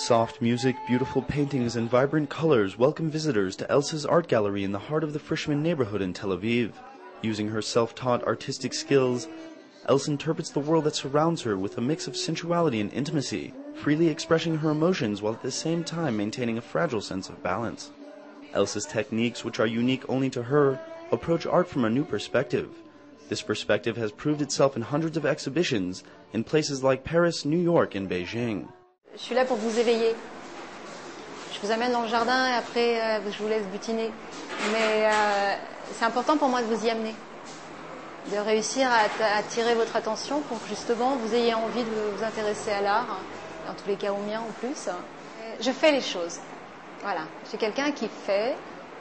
Soft music, beautiful paintings, and vibrant colors welcome visitors to Elsa's art gallery in the heart of the Frischmann neighborhood in Tel Aviv. Using her self-taught artistic skills, Elsa interprets the world that surrounds her with a mix of sensuality and intimacy, freely expressing her emotions while at the same time maintaining a fragile sense of balance. Elsa's techniques, which are unique only to her, approach art from a new perspective. This perspective has proved itself in hundreds of exhibitions in places like Paris, New York, and Beijing. Je suis là pour vous éveiller. Je vous amène dans le jardin et après je vous laisse butiner. Mais c'est important pour moi de vous y amener. De réussir à attirer votre attention pour que justement vous ayez envie de vous intéresser à l'art, dans tous les cas au mien en plus. Je fais les choses. Voilà. Je suis quelqu'un qui fait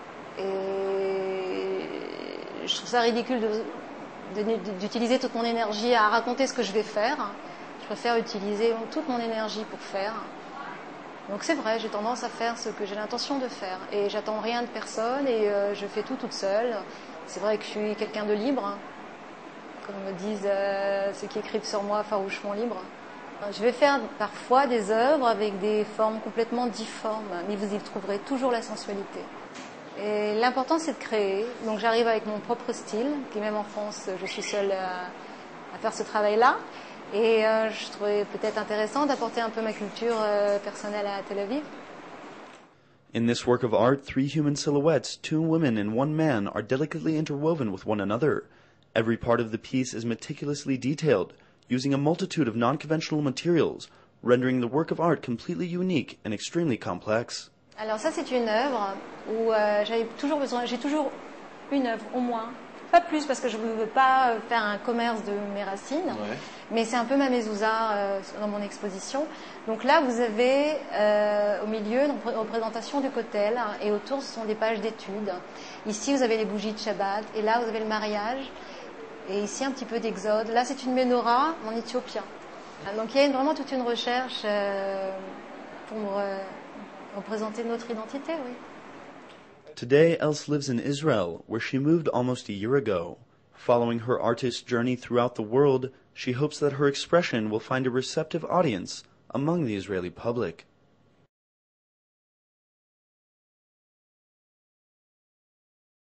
et je trouve ça ridicule d'utiliser toute mon énergie à raconter ce que je vais faire. Je préfère utiliser toute mon énergie pour faire. Donc c'est vrai, j'ai tendance à faire ce que j'ai l'intention de faire. Et j'attends rien de personne et je fais tout toute seule. C'est vrai que je suis quelqu'un de libre, comme me disent ceux qui écrivent sur moi, farouchement libre. Je vais faire parfois des œuvres avec des formes complètement difformes, mais vous y trouverez toujours la sensualité. Et l'important c'est de créer. Donc j'arrive avec mon propre style, qui même en France, je suis seule à faire ce travail-là. Et je trouvais peut-être intéressant d'apporter un peu ma culture personnelle à Tel Aviv. In this work of art, 3 human silhouettes, 2 women and 1 man, are delicately interwoven with one another. Every part of the piece is meticulously detailed, using a multitude of non-conventional materials, rendering the work of art completely unique and extremely complex. Alors ça, c'est une œuvre où j'ai toujours une œuvre au moins. Pas plus parce que je ne veux pas faire un commerce de mes racines, ouais. Mais c'est un peu ma mezouza dans mon exposition. Donc là, vous avez au milieu une représentation du kotel et autour, ce sont des pages d'études. Ici, vous avez les bougies de Shabbat et là, vous avez le mariage et ici, un petit peu d'exode. Là, c'est une menorah en éthiopien. Donc il y a vraiment toute une recherche pour représenter notre identité, oui. Today, Else lives in Israel, where she moved almost a year ago. Following her artist's journey throughout the world, she hopes that her expression will find a receptive audience among the Israeli public.